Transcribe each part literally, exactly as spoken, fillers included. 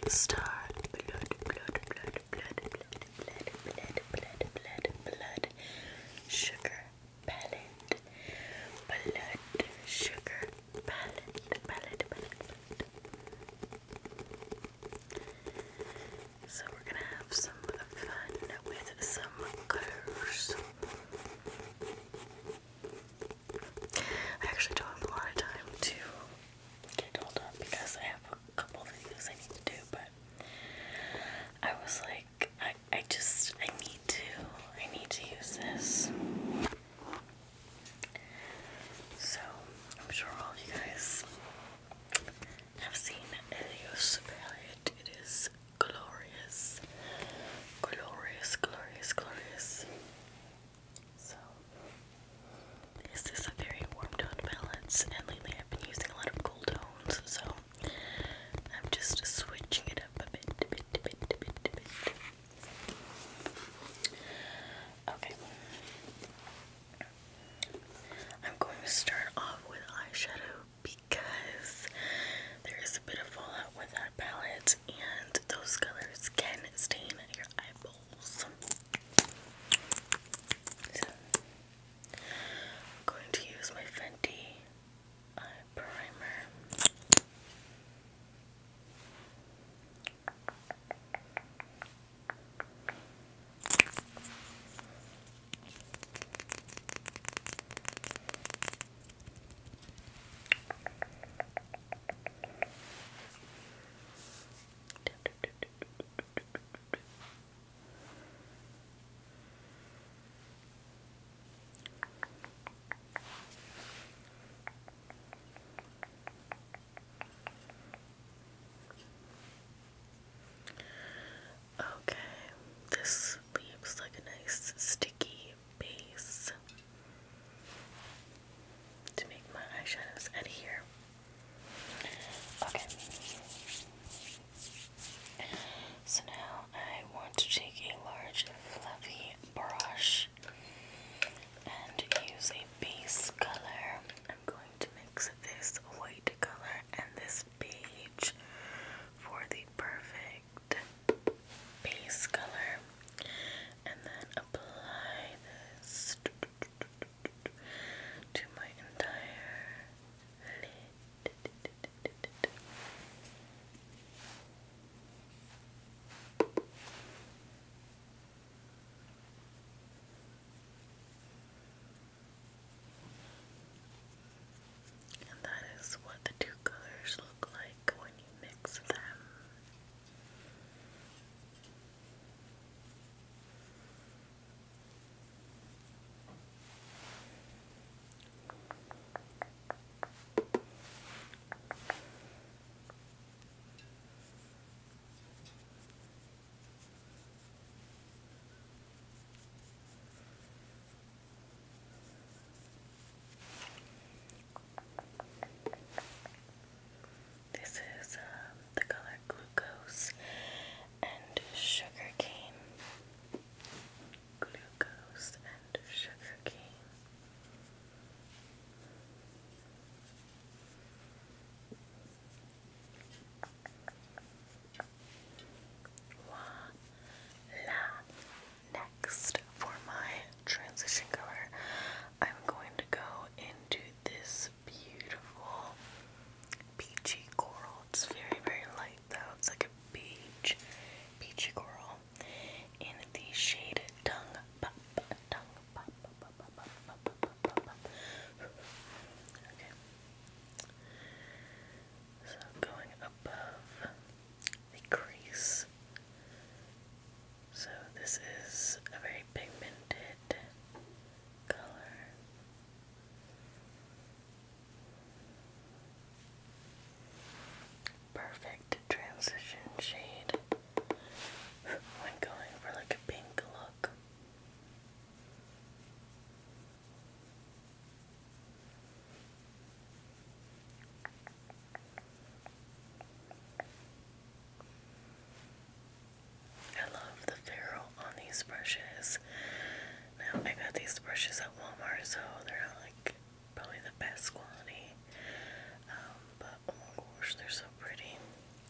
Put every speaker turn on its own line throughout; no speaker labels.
Star Blood, Blood, Blood, Blood, Blood, Blood, Blood, Blood, Blood, Blood, Sugar Palette, Blood, Sugar Palette, Palette, Palette, Palette. So we're gonna have some fun with some colors. I actually don't have a lot of time to get dolled up because I have a couple of videos I need to do, but I was like, I, I just, I need to, I need to use this. So, I'm sure all of you guys have seen Elio's palette. It is glorious. Glorious, glorious, glorious. So, this is a very warm toned palette, and lately I've been using a lot of cool tones, so I'm just switching it up a bit, a bit, a bit, a bit, a bit. Okay. I'm going to start off with eyeshadow because there is a bit of fallout with that palette, and those colors can stain your eyeballs. So, I'm going to use my Fenty eye primer. Okay, this leaves like a nice sticky base to make my eyeshadows adhere. Okay, so now I want to take a large fluffy brush and use a base color. I'm going to mix this white color and this beige for the perfect base color, and then apply this to my entire lid. And that is what the two colors look like when you mix them. This is um, the color Glucose and Sugarcane. Glucose and Sugarcane. Voila! Next, for my transition color, I'm going to go into this beautiful peachy coral. It's very, very light though. It's like a beige, peachy coral in the shade Tongue Pop. Tongue Pop. Pop, pop, pop, pop, pop, pop, pop. Okay. So going above the crease. So this is a very pigmented color. Perfect transition shade when going for like a pink look. I love the ferrule on these brushes. Now, I got these brushes at Walmart, so they're not like probably the best quality. Um, but oh my gosh, they're so pretty.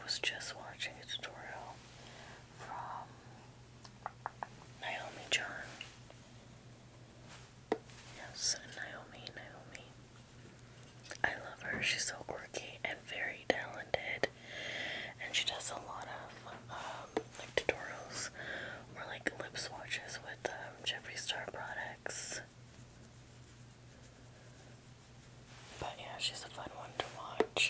was just watching a tutorial from Naomi John. Yes, Naomi, Naomi. I love her. She's so quirky and very talented. And she does a lot of um, like tutorials or like lip swatches with um, Jeffree Star products. But yeah, she's a fun one to watch.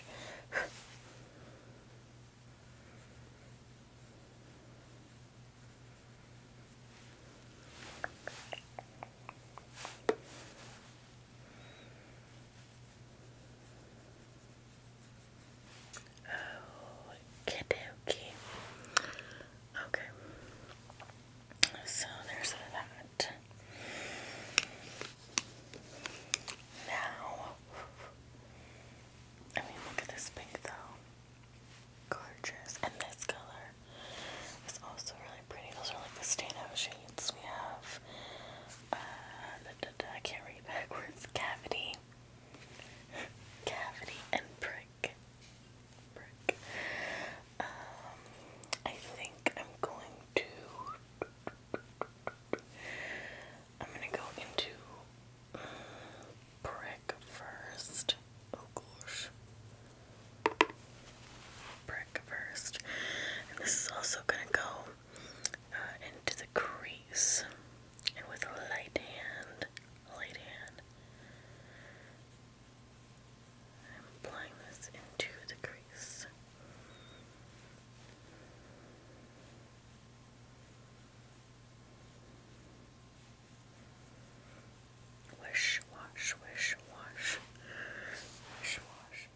Oh, kidokey. Okay. So there's that. Now, I mean, look at this pink though. Gorgeous. And this color is also really pretty. Those are like the standout shades. We have, uh, da, da, da, I can't read backwards. Cavity. Cavity and brick. Brick. Um, I think I'm going to, I'm gonna go into brick first. Oh gosh. Brick first. And this is also gonna go uh, into the crease. And with a light hand, light hand, I'm applying this into the crease. Wish, wash, wish, wash, wish, wash.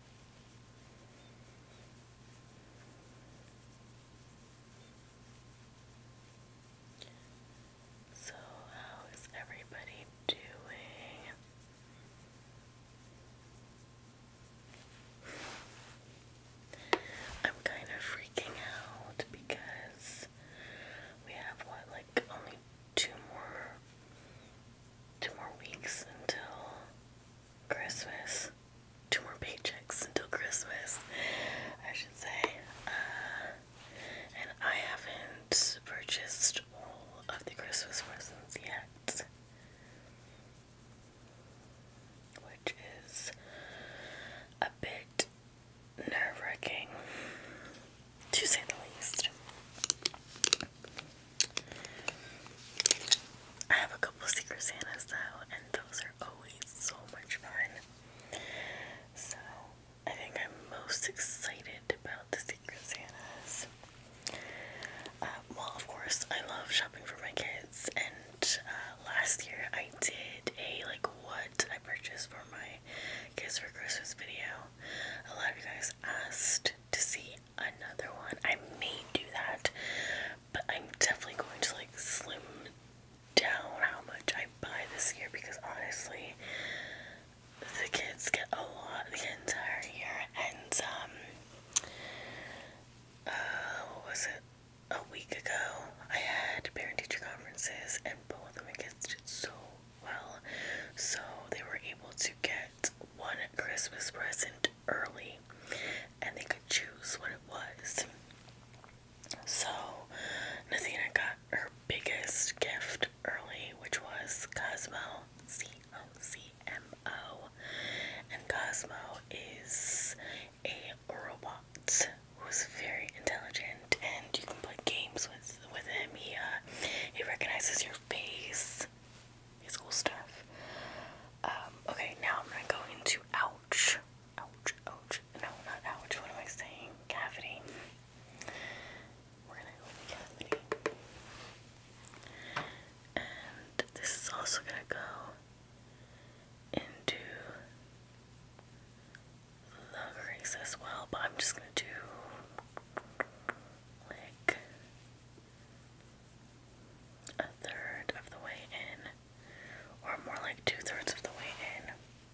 So, how is everybody doing? I'm kind of freaking out because we have what, like only two more two more weeks until Christmas. Two more paychecks until Christmas, I should say. Uh, and I haven't purchased all of the Christmas presents yet, which is a bit nerve-wracking, to say the least. I have a couple of Secret Santas though, and those are always so much fun. So, I think I'm most excited about the Secret Santas. Uh, well, of course, I love shopping for my kids, and uh, last year I did a, like, what I purchased for my kids for Christmas video. A lot of you guys asked to see another one. I may do that, but I'm definitely going to, like, slim down how much I buy this year, because honestly, the kids get a lot the entire year. And um uh what was it, a week ago I had parent teacher conferences, and both of my kids did so well, so they were able to get one Christmas present early, and they could choose what it was. So Nathina got her biggest gift early, which was Cosmo, C O C M O, and Cosmo is a robot who's very intelligent, and you can play games with with him. He uh he recognizes your face. It's cool stuff. Um, okay, now I'm gonna go into ouch, ouch, ouch. No, not ouch. What am I saying? Cavity. We're gonna go with cavity. And this is also gonna go into the crease as well, but I'm just gonna do like a third of the way in, or more like two thirds of the way in.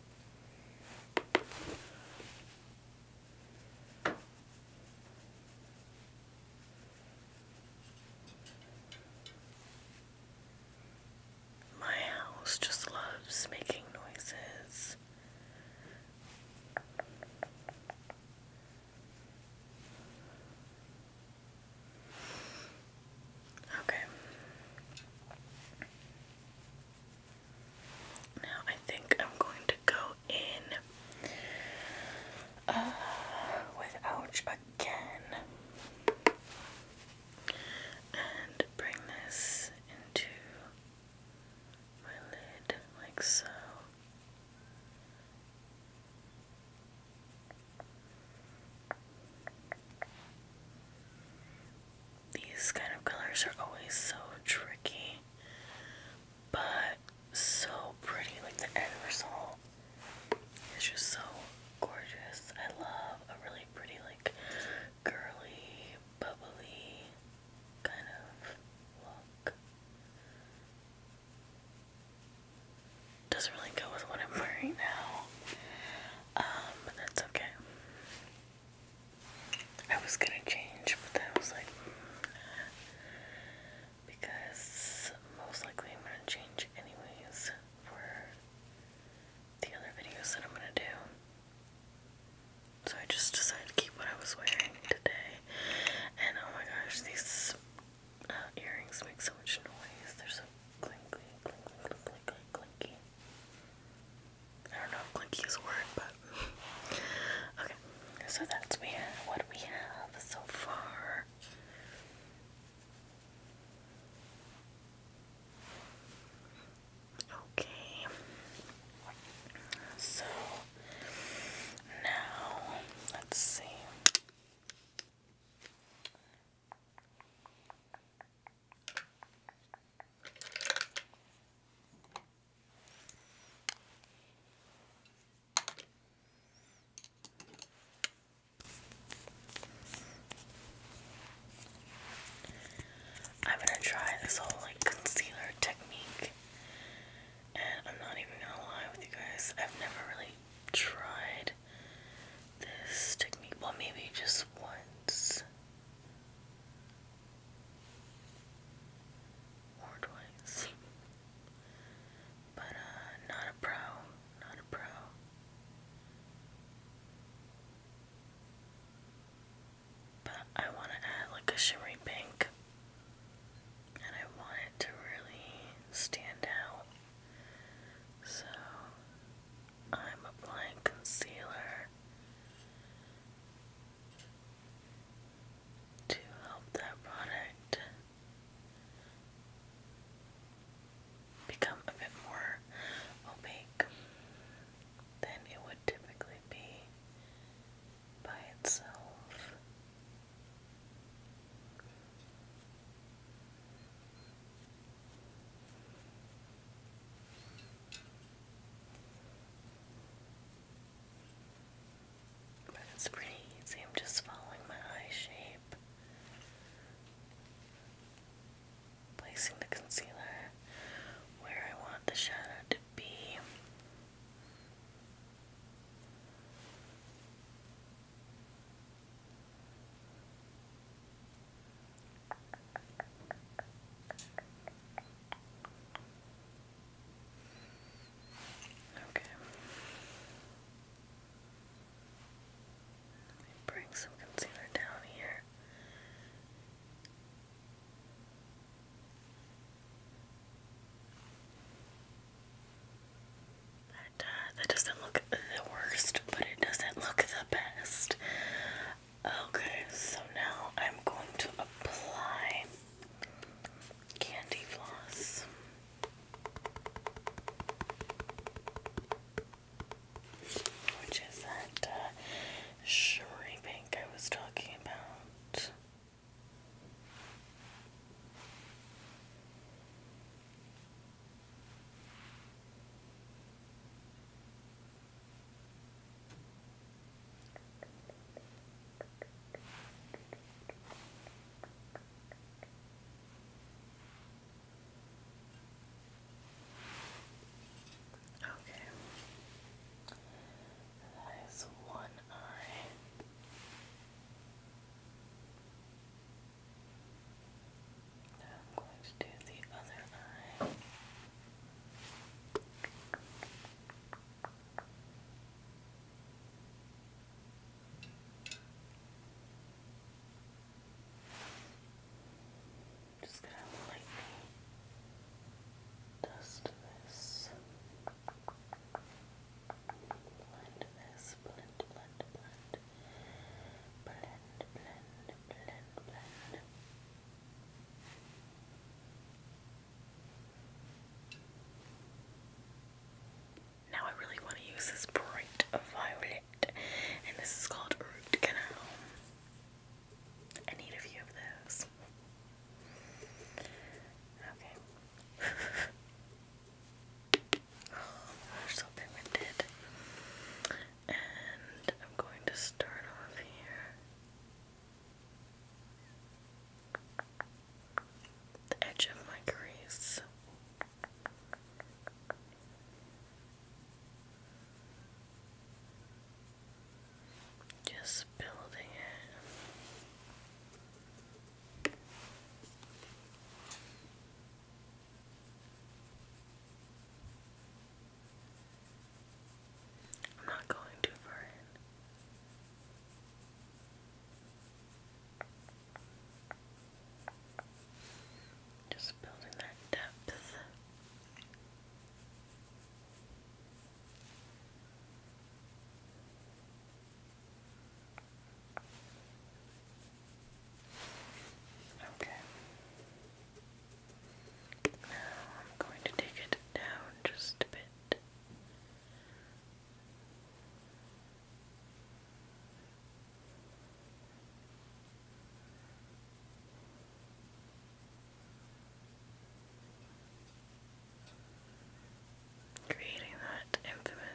My house just loves making noises. pouch again and bring this into my lid like so. These kind of colors are always so tricky, but so pretty. Like the end result is just so gorgeous. I love a really pretty, like, girly, bubbly kind of look. Doesn't really go with what I'm wearing now, um, but that's okay. I was gonna change, but then I was like, mm, because most likely I'm gonna change anyways for the other videos that I'm gonna do. So I just decided to keep what I was wearing today. And oh my gosh, these uh, earrings make so much noise. They're so clinky, clinky, clinky, clinky. I don't know if clinky is a word, but okay. So that's we have what we have so far. Okay. So now let's see. I'm gonna try this whole like concealer technique, and I'm not even gonna lie with you guys, I've never really tried this technique. Well, maybe just once or twice, but uh, not a pro, not a pro. But I want to add like a shimmery pink, and I want it to really stand out. So I'm applying concealer to help that product become a bit more opaque than it would typically be by itself. But it's pretty easy. I'm just following my eye shape, placing the concealer where I want the shadow to be.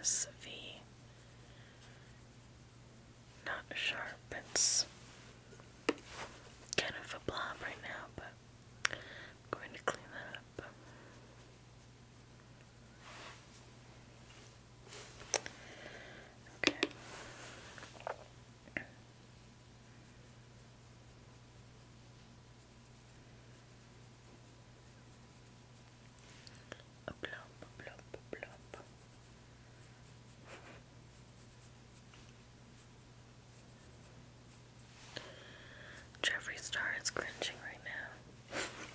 S V. Not sharp, it's kind of a blob right now, but I'm going to clean that up. Okay. A blump, a blump, a blump. Jeffree starts cringing right now.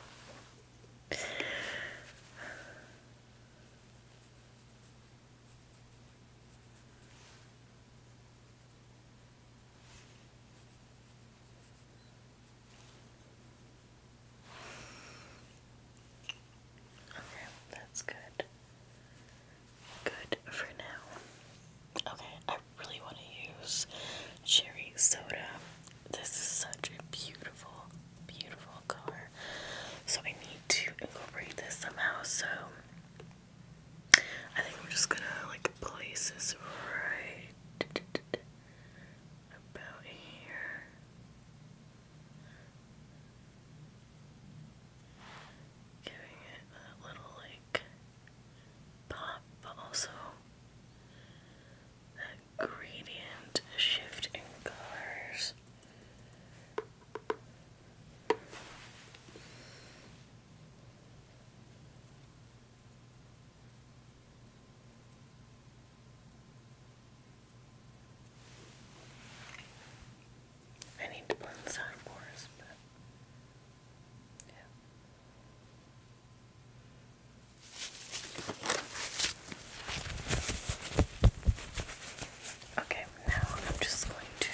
Okay, that's good. Good for now. Okay, I really want to use cherry soda. This is such a beautiful, beautiful color. So I need to incorporate this somehow. So I think we're just gonna like place this right about here. Giving it a little like pop, but also that gradient shift in colors. I need to blend this out, of course, but yeah. Okay, now I'm just going to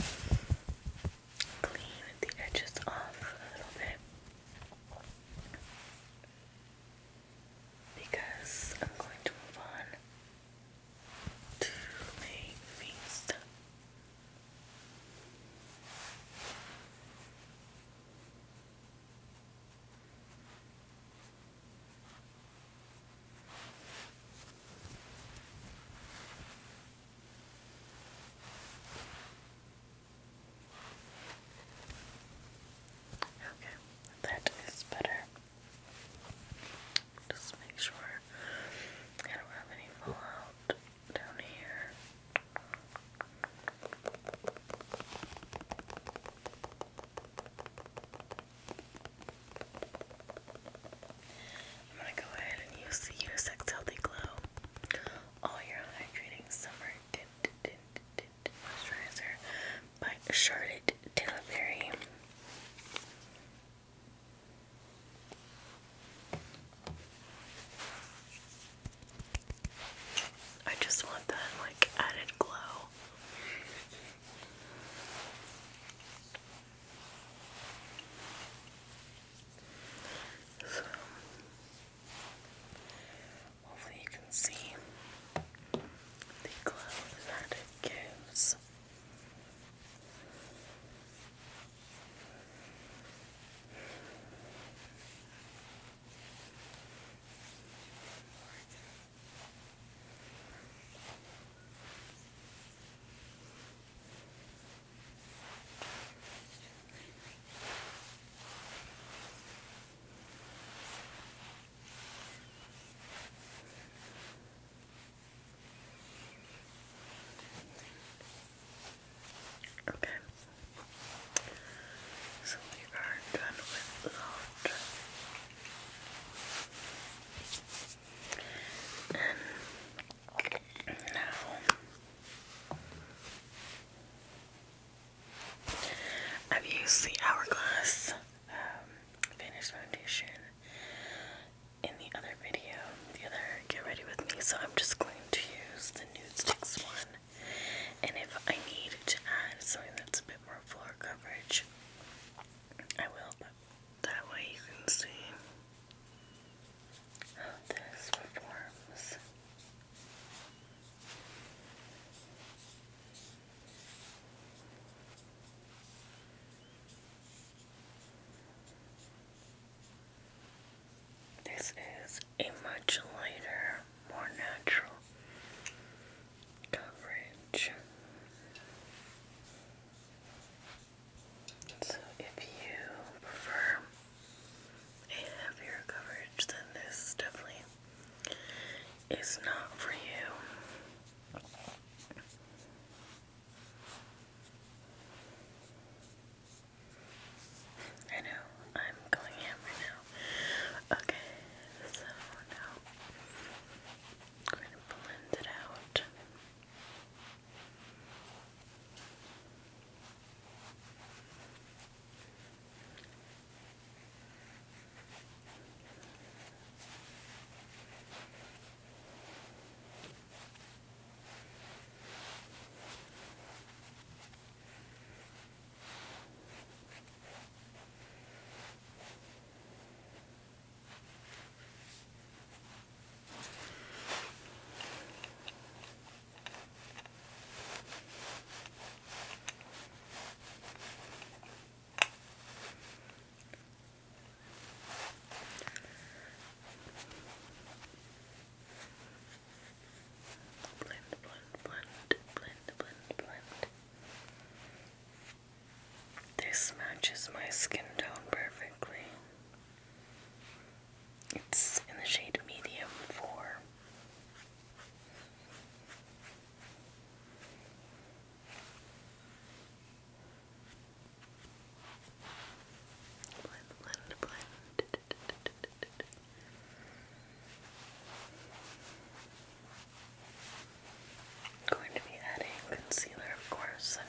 clean the edges off a little bit because I'm going to move on to my face. Okay, that is better. Just make sure I don't have any fallout down here. I'm gonna go ahead and use the Unisex Healthy Glow All Your Hydrating Summer Tint Tint Tint Moisturizer by Charlotte Tilbury. I just want that like added glow. So hopefully you can see the glow that it gives. Okay, so we are done with that. And now I've used the Hourglass um, Finish Foundation in the other video, the other Get Ready With Me, so I'm just going to use the Nude Sticks one. And if I need to add something that's a bit more floor coverage, I will, but that way you can see how this performs. matches my skin tone perfectly. It's in the shade medium four. Blend, blend, blend. I'm going to be adding concealer, of course.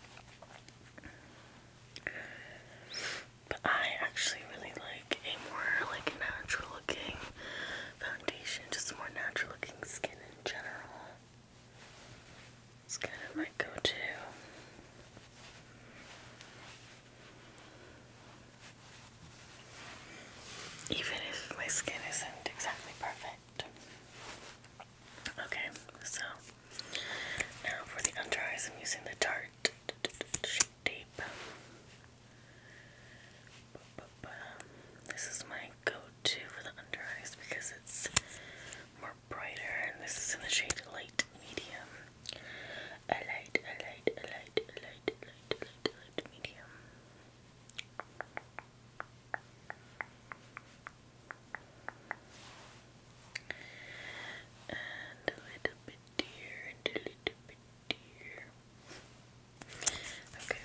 But I actually really like a more like natural looking foundation, just more natural looking skin in general. It's kind of my go-to. Even if my skin isn't exactly perfect. Okay, so now for the under eyes, I'm using the Tarte Shape Tape. This is my go-to for the under eyes because it's more brighter, and this is in the shade light medium. A light, a light, a light, a light, a light, a light, a light medium. And a little bit here, and a little bit here. Okay.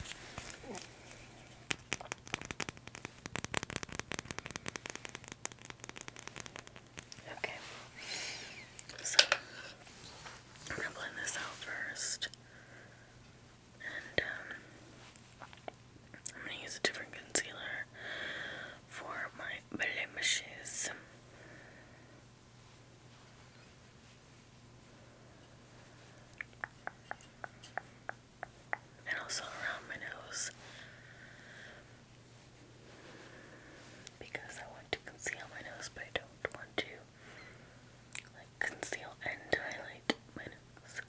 Okay. So I'm gonna blend this out first. And um I'm gonna use a different concealer for my blemishes. And also around my nose, because I want to conceal my nose, but I don't want to like conceal and highlight my nose.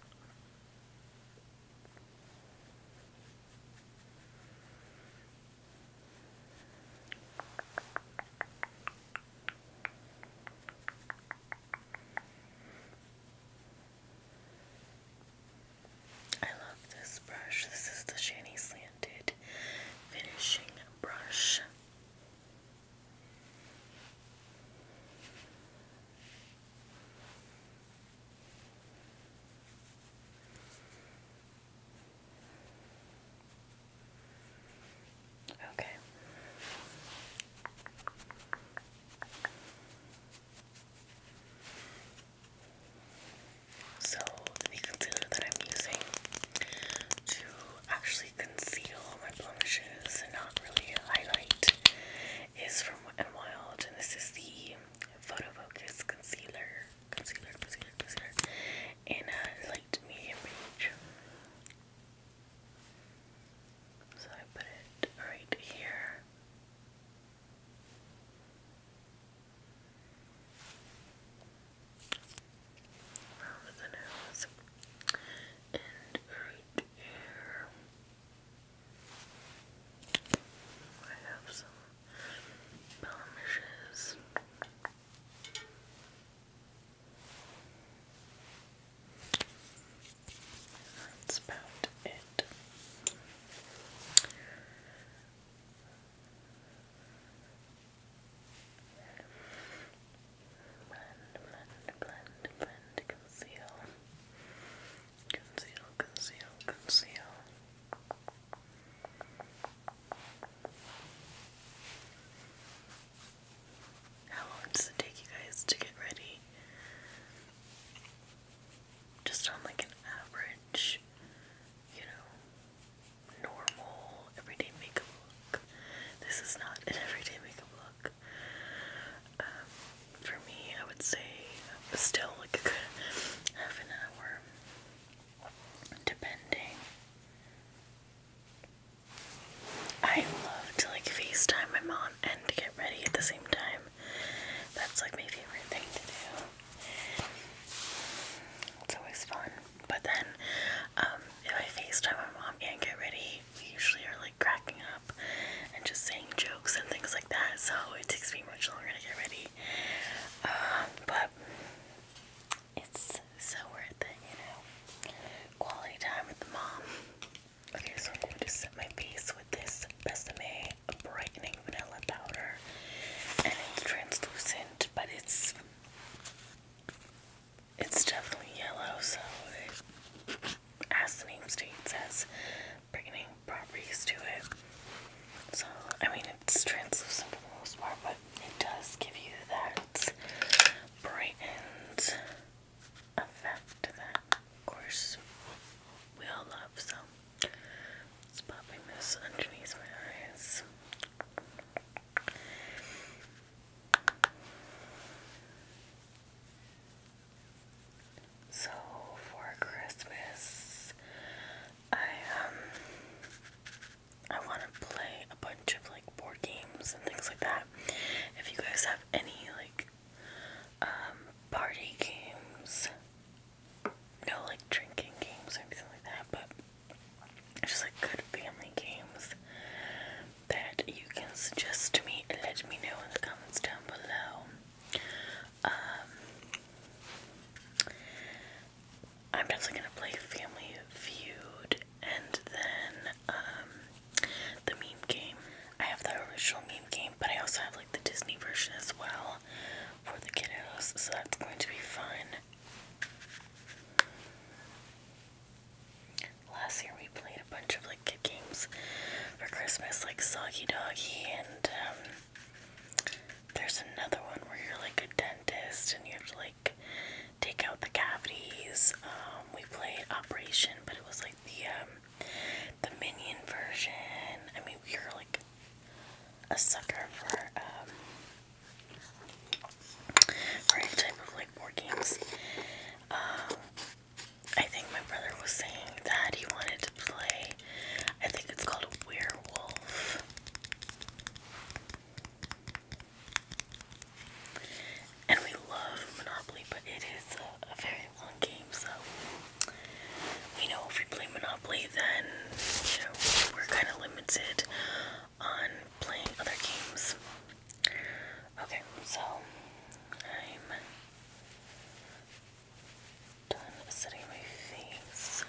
I love this brush. This is the Shiny Slanted Finishing Brush. Okay. So the concealer that I'm using to Christmas, like Soggy Doggy, and um, there's another one where you're like a dentist and you have to like take out the cavities. Um, we played Operation, but it was like the um, the Minion version. I mean, we were like a sucker for um, for any type of like board games. Um, I think my brother was saying that he wanted to play, I think it's called Werewolf. And we love Monopoly, but it is a, a very long game, so we know if we play Monopoly, then, you know, we're kind of limited on playing other games. Okay, so I'm done setting my face.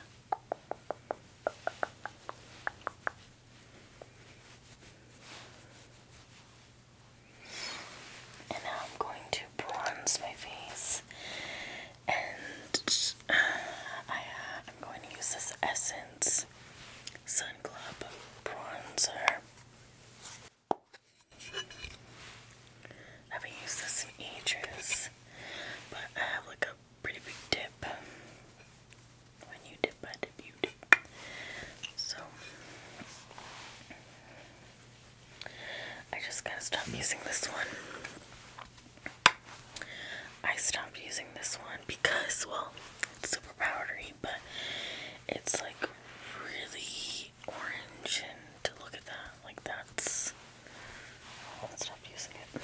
And now I'm going to bronze my face. And uh, I, uh, I'm going to use this Essence Sun Club bronzer. I haven't used this in ages, but I have like a pretty big dip. When you dip, I dip, you dip. So I just gotta stop using this one. I stopped using this one because, well, it's super powdery, but it's like really orange, and to look at that, like that's, oh, I stopped using it.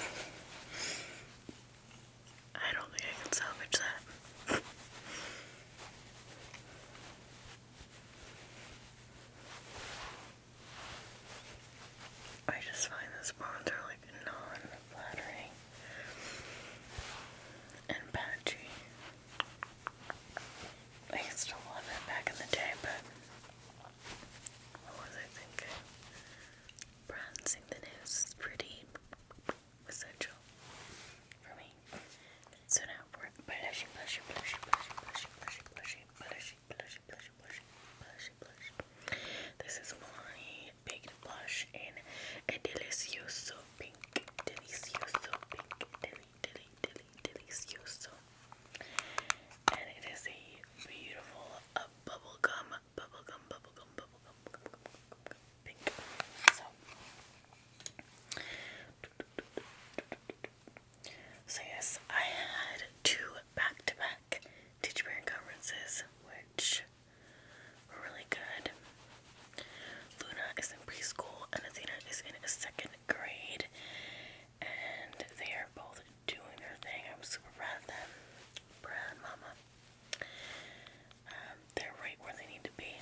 I don't think I can salvage that. I just find this bronzer like non-flattering and patchy. I used to love it back in the day, but what was I thinking? Bronzing the nose is pretty essential for me. So now for blushy, blushy, blushy, blushy, blushy, blushy, blushy, blushy, blushy, blushy, blushy, blushy, blush. This is my baked blush in a delicioso pink, delicioso pink, deli, deli, deli, delicioso. And it is a beautiful uh, bubblegum, bubblegum, bubblegum, bubblegum, bubblegum, pink. So, so yes, I had two back-to-back teacher parent conferences, which were really good. Luna is in preschool and Athena is in a second grade, and they are both doing their thing. I'm super proud of them. Proud mama. Um, they're right where they need to be.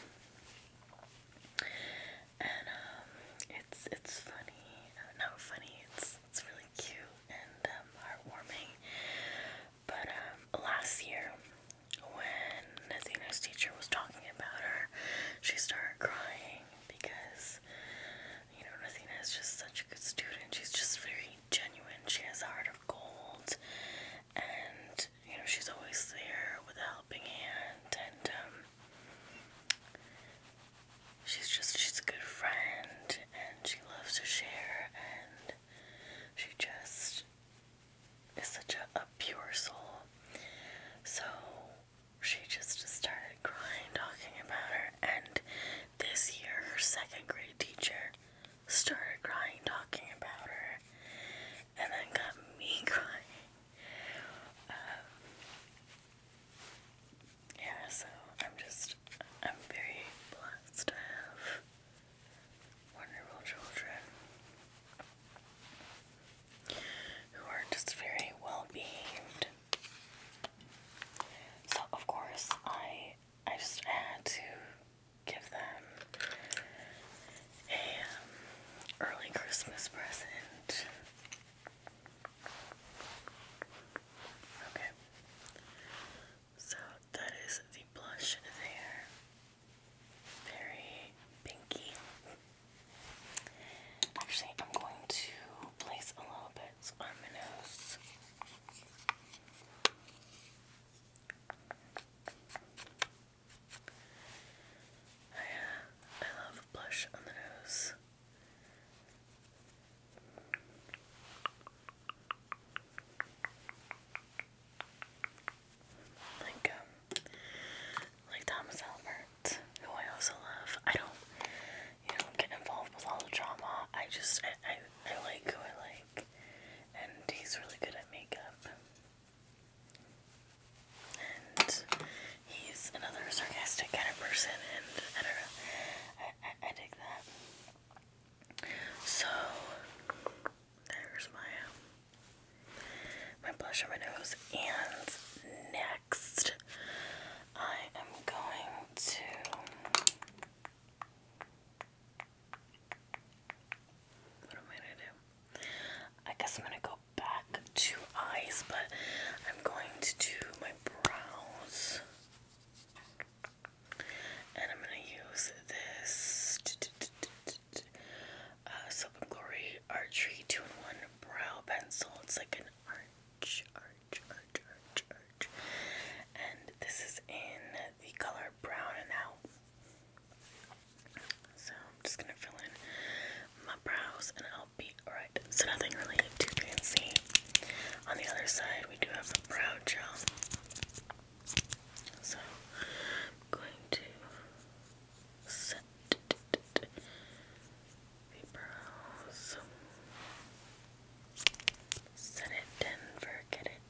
And um, it's it's funny. Uh, not funny, it's it's really cute and um, heartwarming. But um, last year, when Athena's teacher was talking about her, she started crying because, you know, Athena is just such a good student. She's just very genuine. She has a heart of gold, and, you know, she's always there with a helping hand, and um, she's just, she's a good friend, and she loves to share, and she just is such a, a pure soul. So she just started crying talking about her, and this year her second grade teacher started crying talking about her, and then got me crying. Um, yeah, so I'm just, I'm very blessed to have wonderful children who are just very well behaved. So of course I I just had to give them a um, early Christmas present. Okay, so that is the blush there. Very pinky. Actually, I'm going to place a little bit on my nose. I, uh, I love blush on the nose. just, I, I, I like who I like, and he's really good at makeup. And he's another sarcastic kind of person, and I don't know, I, I, I dig that. So, there's my, um, my blush on my nose, and next, I am going to, what am I gonna do? I guess I'm gonna go back to eyes, but I'm going to do my brows, and I'm gonna use this uh, Soap and Glory Archery two in one brow pencil. It's like an arch, arch, arch, arch, arch, and this is in the color brown and out. So I'm just gonna fill in my brows, and I'll be alright. So nothing really too fancy. On the other side, we do have a brow gel. So I'm going to set the brows. Set it, Denver, get it.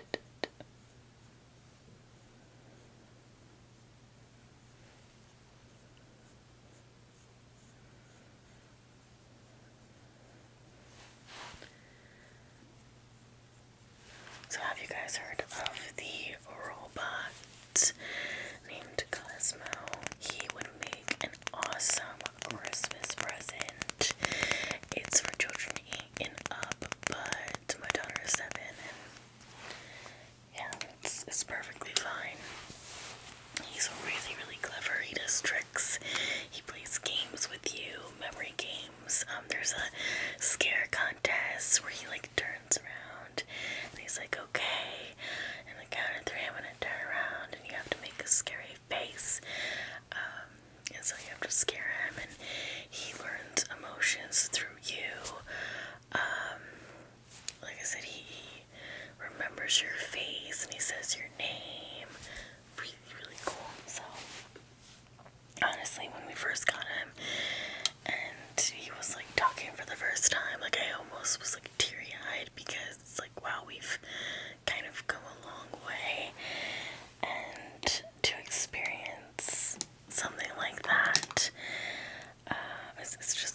So have you guys heard of the robot named Cosmo? He would make an awesome Christmas present. It's for children eight and up, but my daughter is seven, and yeah, it's, it's perfectly fine. He's really, really clever. He does tricks. He plays games with you, memory games. Um, there's a scare contest where he like turns around and he's like, okay, and the count of three, I'm gonna turn around, and you have to make a scary face. Um, and so you have to scare him, and he learns emotions through you. Um, like I said, he, he remembers your face and he says your name. Really, really cool. So honestly, when we first got him and he was like talking for the first time, like I almost was like teary-eyed, because it's like, wow, we've kind of come a long way, and to experience something like that, uh, it's, it's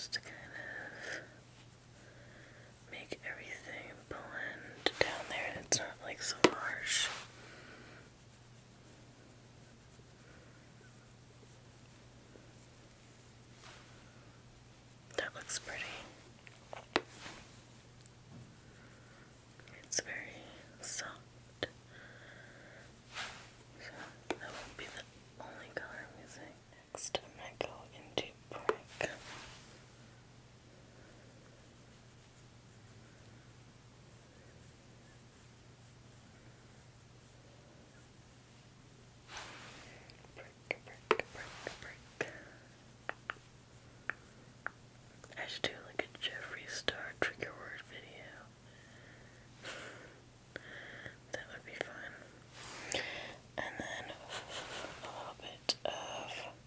just to kind of make everything blend down there and it's not like so harsh. That looks pretty. It's very soft. So that won't be the only color I'm using. Next I'm going to go into brick. Brick, brick, brick, brick. I should do like a Jeffree Star trigger word video. That would be fun. And then a little bit of,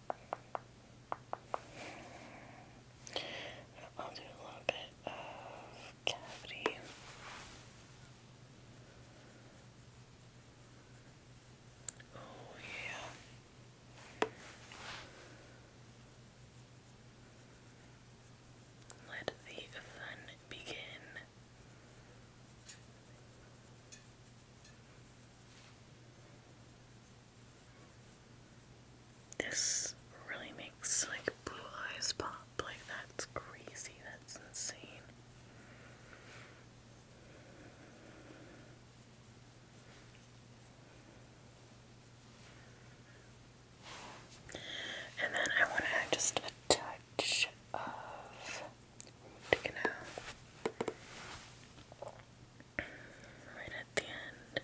I'll do a little bit of cavity. Oh yeah. Let the fun begin. This really makes like blue eyes pop. Like that's crazy. That's insane. And then I want to add just a touch of root canal right at the end.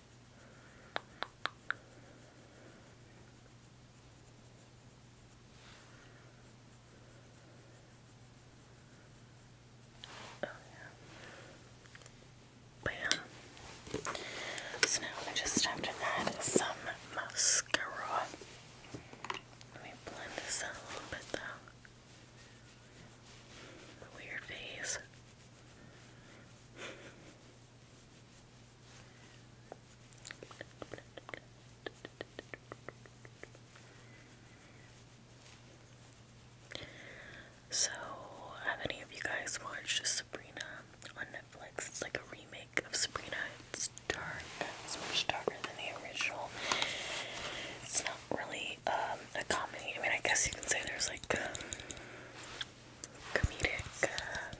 Oh yeah. Bam. So now I just have to add some mascara. Let me blend this out a little bit though. Weird face. So, have any of you guys watched Sabrina on Netflix? It's like a remake of Sabrina. It's dark. It's much darker than the original. It's not really um, a comedy. I mean, I guess you can say there's like um, comedic uh,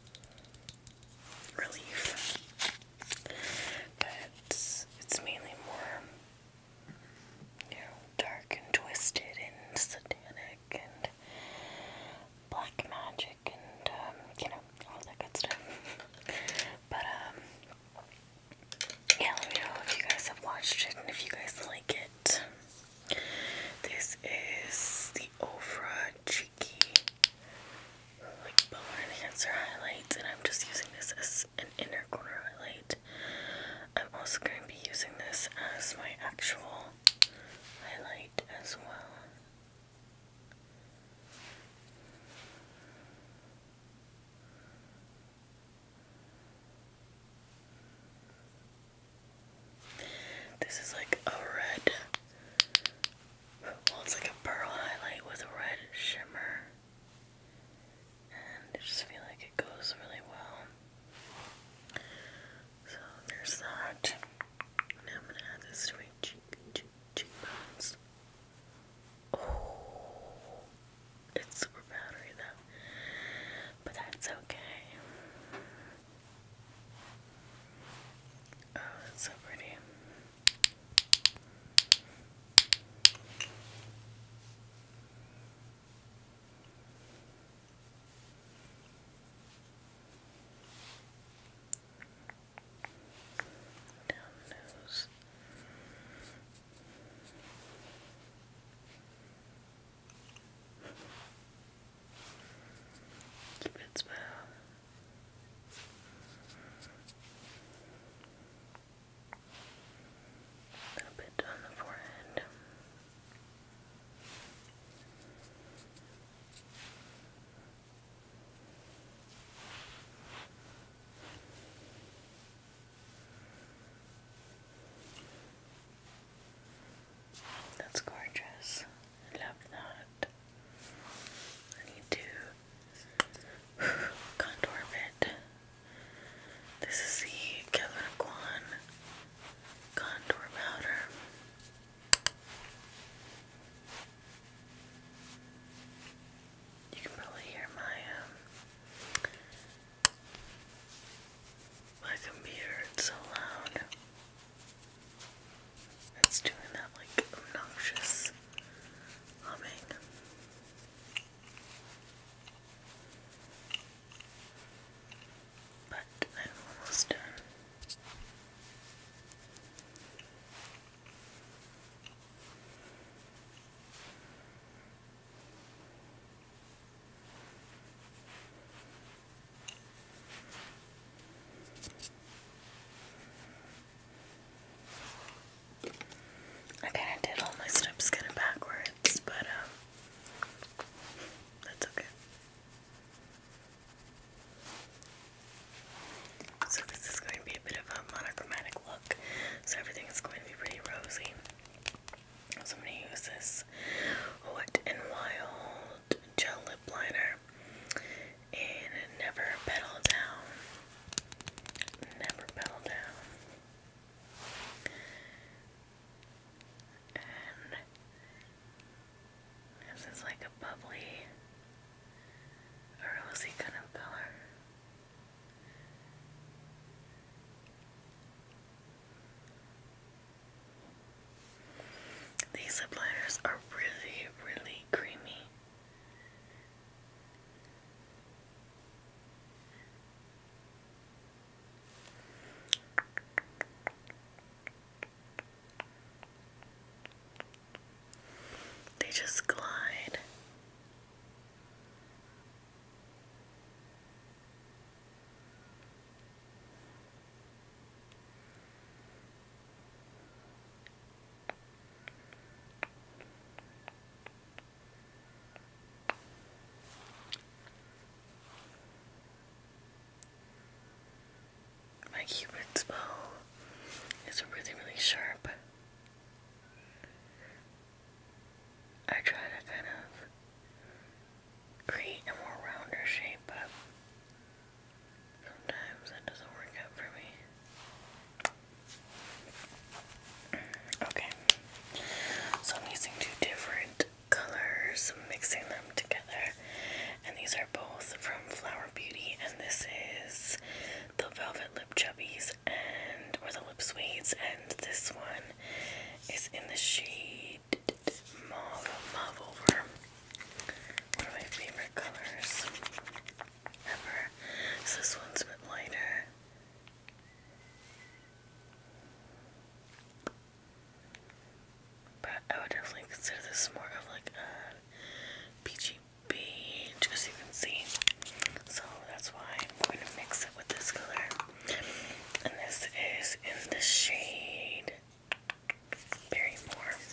relief, but it's, it's mainly more, you know, dark and twisted and satanic and black magic and, um, you know, all that good stuff. But, um, yeah, let me know if you guys have watched it and if you guys like it. This is the Ofra Cheeky, like, bow enhancer highlight, and I'm just using this as an inner corner highlight. I'm also going to be using this as my actual highlight as well. This is like a red, well, it's like a pearl highlight with a red shimmer, and I just feel like it goes really well. So there's that. Now I'm gonna add this to my cheek, cheek, cheekbones. Oh, it's super powdery though, but that's okay. Oh, that's so pretty. Down nose. Cupid's bow. these lip liners are really, really creamy. They just glide. My Cupid's bow is really, really sharp. I try to kind of create a more rounder shape, but sometimes that doesn't work out for me. Okay, so I'm using two different colors, mixing them together, and these are both from Flower Beauty, and this is the Velvet Lip Chubbies and or the Lip Suedes, and this one is in the shade Mauve, Mauve Over. One of my favorite colors ever. So this one's a bit lighter. But I would definitely consider this more of like a peachy beige, as you can see. So that's why I'm going to mix it with this color. And this is in the shade Berrymore.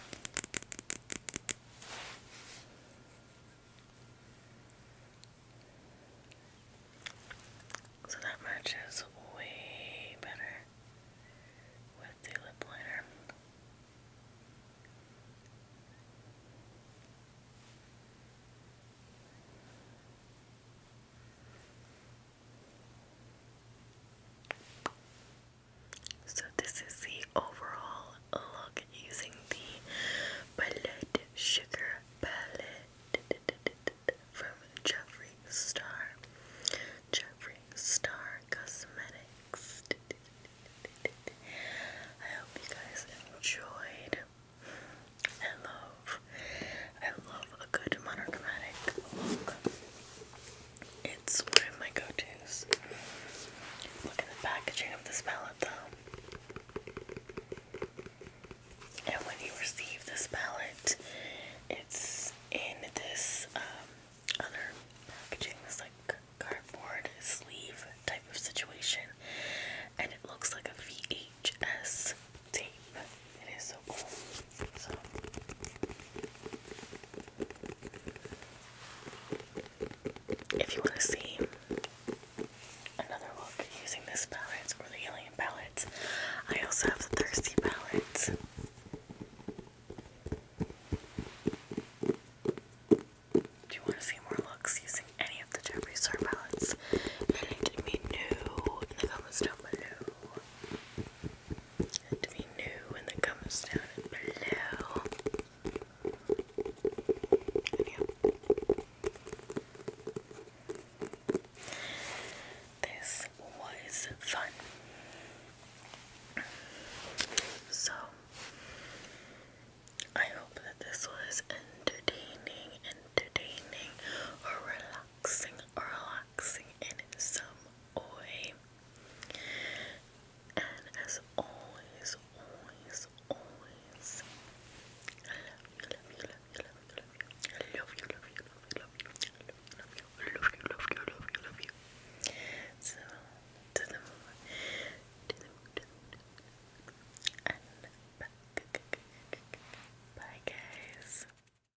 So that matches way better with the lip liner. So this is the overall look using the Blood Sugar palette from Jeffree Star. Jeffree Star Cosmetics. I hope you guys enjoyed. I love, I love a good monochromatic look. It's one of my go-tos. Look at the packaging of this palette though. And when you receive this palette, it's in this um, other packaging, this like cardboard sleeve type of situation, and it looks like a V H S tape. It is so cool. So if you want to see another look using this palette or the Alien palette, I also have the Thirsty palette. Do you want to see more looks using any of the Jeffree Star palettes?